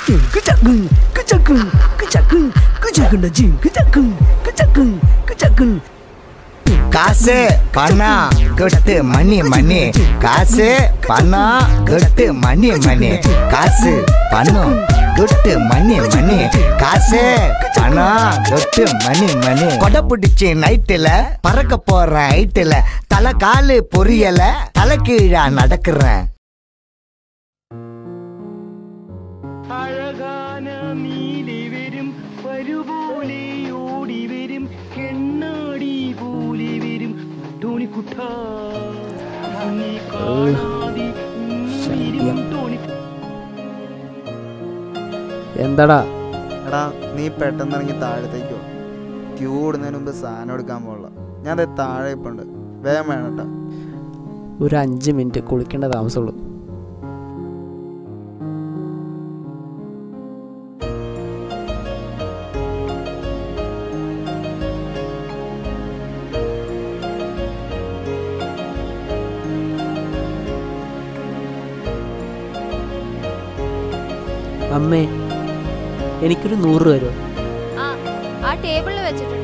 காசு பணம் கொட்டு மணி மணி காசு பணம் கொட்டு மணி மணி காசு பணம் கொட்டு மணி மணி காசு பணம் கொட்டு மணி மணி கொடை பிடிச்சி நைட்டுல பறக்க போறேன் ஹைட்டுல தலை காலு பொரியல தலை கீழா நடக்கிறேன் അഴകാന നീലി വരും വരുപോലെ ഓടി വരും കെണ്ണാടി പോലെ വരും ടോണിക്കുട്ട നീ കാണാതി എന്താടാ എടാ നീ പെട്ടെന്ന് ഇറങ്ങി താഴത്തേക്കോ ക്യൂ ഇടുന്നതിന് മുമ്പ് സാധനം എടുക്കാൻ പോകല ഞാൻ അത് താഴെ ഇപ്പം ഉണ്ട് വേഗം വേണട്ടാ ഒരു 5 മിനിറ്റ് കുളിക്കേണ്ട താമസമുള്ളൂ അമ്മേ എനിക്കൊരു 100 രൂപ തരുമോ? ആ ടേബിളിൽ വെച്ചിട്ടുണ്ട്.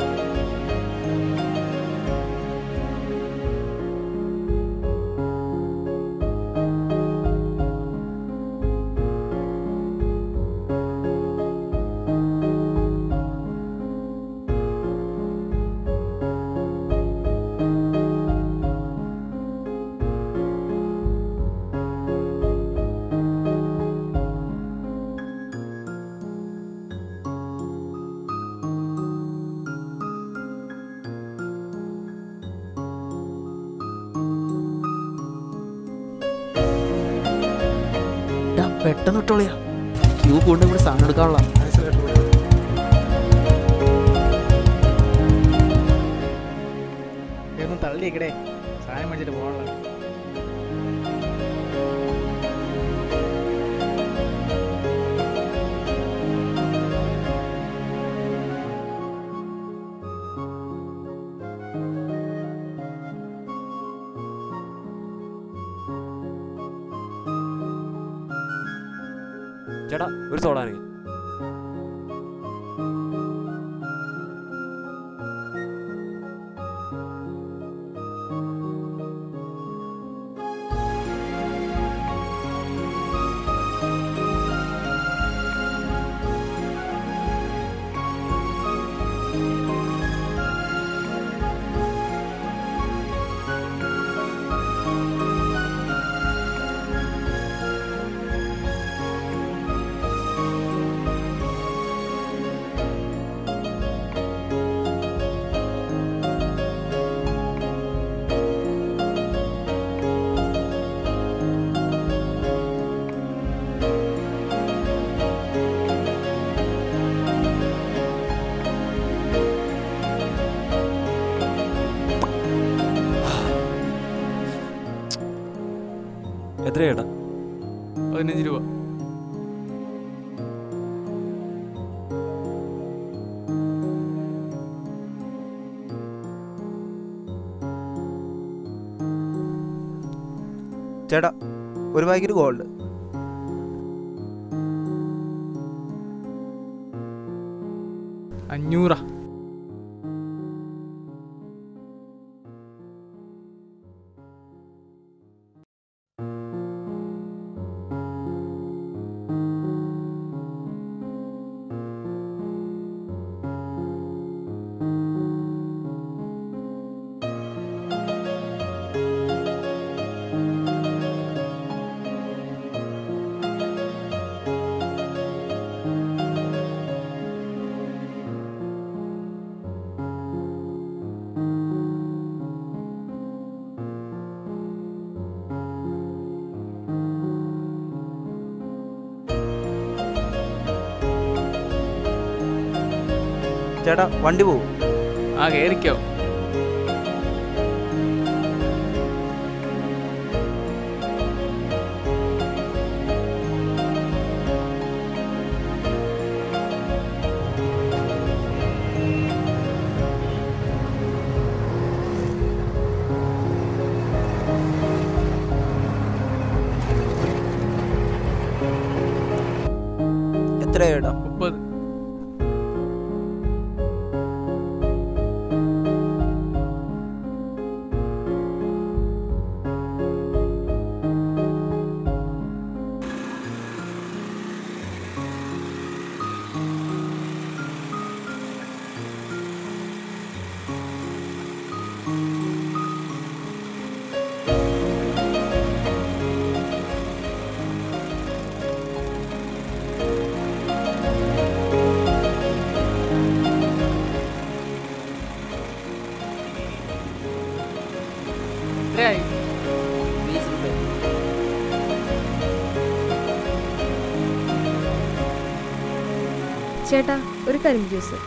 പെട്ടെന്ന് ഇട്ടോളിയാ ക്യൂ കൊണ്ട് ഇവിടെ സാധനം എടുക്കാനുള്ള തള്ളിയേക്കടേ സാധനം മേടിച്ചിട്ട് പോകാനുള്ള ചേട്ടാ ഒരു സോഡാണ് എത്ര ചേട്ടാ? 15 രൂപ. ചേട്ടാ ഒരു പാക്കറ്റ് ഗോൾഡ്. അഞ്ഞൂറാ. ചേട്ടാ വണ്ടി പോവും. ആ കയറിക്കോ. എത്രയാ? 30. എത്രയായി? 20 रुपये. ചേട്ടാ ഒരു കരിമ്പ് ജ്യൂസ്.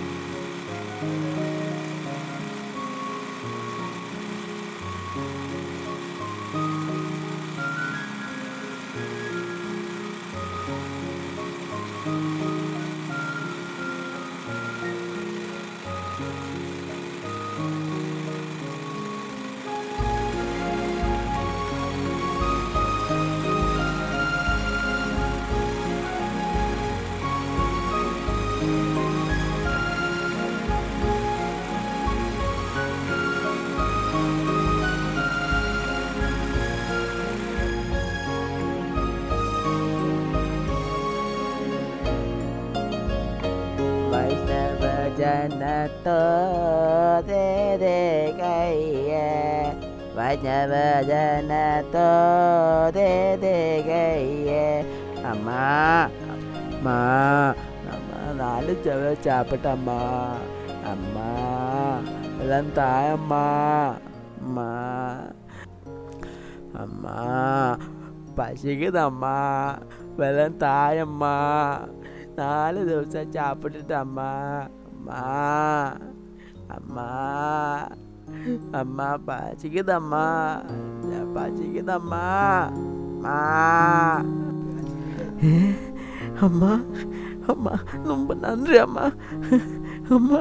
वैष्णव जन तो दे दे गई, वैष्णव जन तो दे दे गई. अम्मा अम्मा अम्मा 4 ചവ ചാപ്പിട്ടമ്മ. അമ്മ എല്ലാം തായമ്മ. അമ്മ അമ്മ പശിക്കുന്നമ്മ. വെള്ളം തായമ്മ. 4 ദിവസം ചാപ്പിട്ടിട്ടമ്മ. അമ്മ അമ്മ അമ്മ പശിക്കുന്നമ്മ. പശിക്കുന്നമ്മ. അമ്മ അമ്മ ரொம்ப நன்றி அம்மா. அம்மா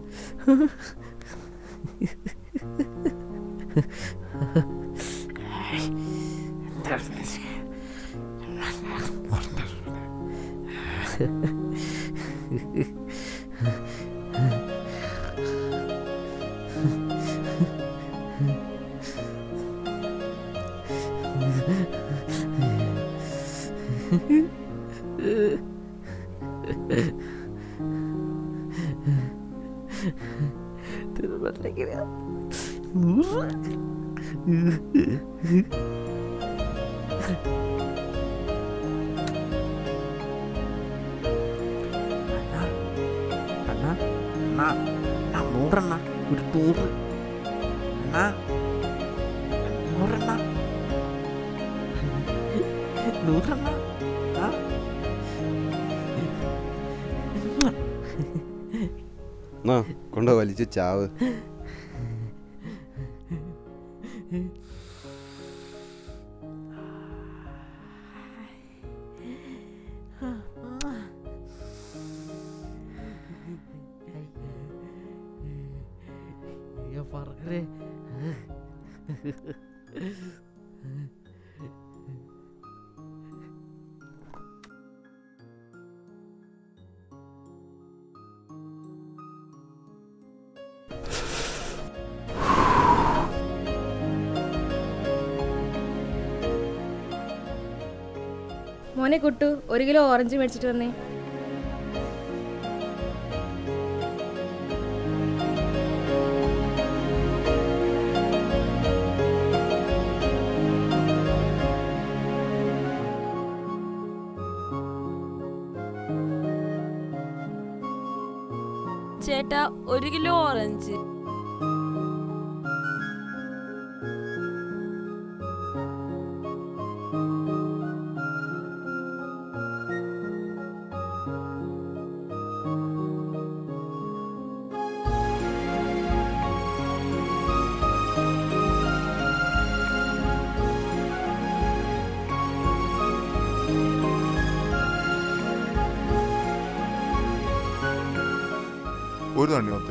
അണ്ണാ അണ്ണാ അണ്ണാ 100 അണ്ണാ. ഒരു 100 അണ്ണാ. 100 അണ്ണാ. 100 അണ്ണാ. കൊണ്ട വലിച്ച് ചാവ്. പറക്കേ. മോനെ കുട്ടു 1 കിലോ ഓറഞ്ച് മേടിച്ചിട്ട് വന്നേ. ചേട്ടാ 1 കിലോ ഓറഞ്ച്. ഒരു തണ്ണിമത്ത്.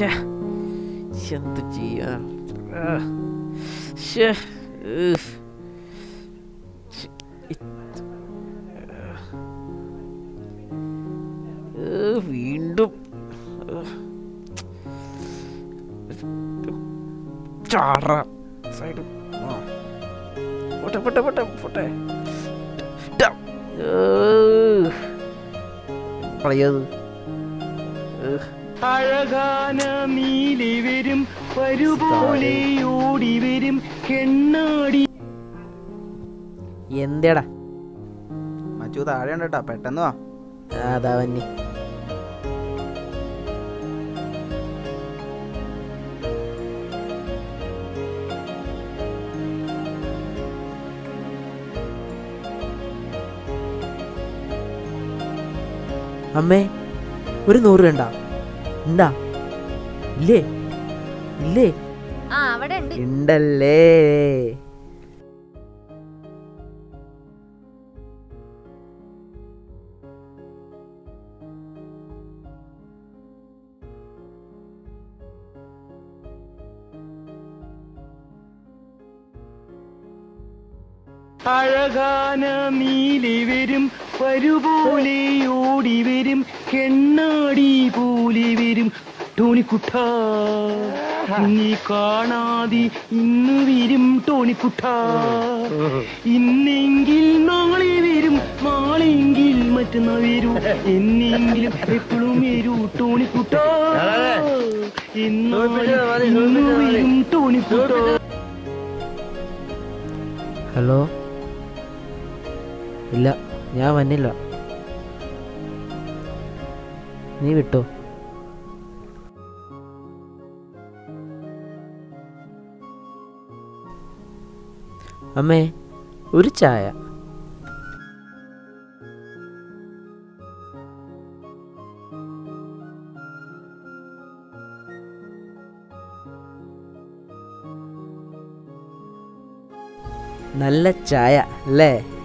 എന്ത് ചെയ്യാ? വീണ്ടും ചാടാം സൈഡ്. പോട്ടെ പോട്ടെ പോട്ടെ പോട്ടെ. കളയത് അഴകാന നീലി വരും വരുപോലെ ഓടി വരും കെണ്ണാടി. എന്തേടാ മച്ചു താഴെ ഉണ്ട് കേട്ടോ, പെട്ടെന്ന് വാ. അതാ വന്നി. അമ്മേ, ഒരു 100 രൂപ ഉണ്ടാ? ഇല്ലേ? ഇല്ലേ? ആ അവിടെ ഉണ്ട്. ഉണ്ടല്ലേ. അഴകാന നീലി വരും വരുപോലെ ഓടി വരും കെണ്ണാടി പോലെ വരും ടോണിക്കുട്ട. നീ കാണാതെ ഇന്ന് വരും ടോണിക്കുട്ട. ഇന്നെങ്കിൽ നാളെ വരും, നാളെങ്കിൽ മറ്റന്നാൾ വരൂ, എന്നെങ്കിലും എപ്പോഴും വരൂ ടോണിക്കുട്ട. ഇന്ന് വരും ടോണിക്കുട്ട. ഹലോ, ഇല്ല ഞാൻ വന്നില്ല, നീ വിട്ടോ. അമ്മേ, ഒരു ചായ. നല്ല ചായ അല്ലേ?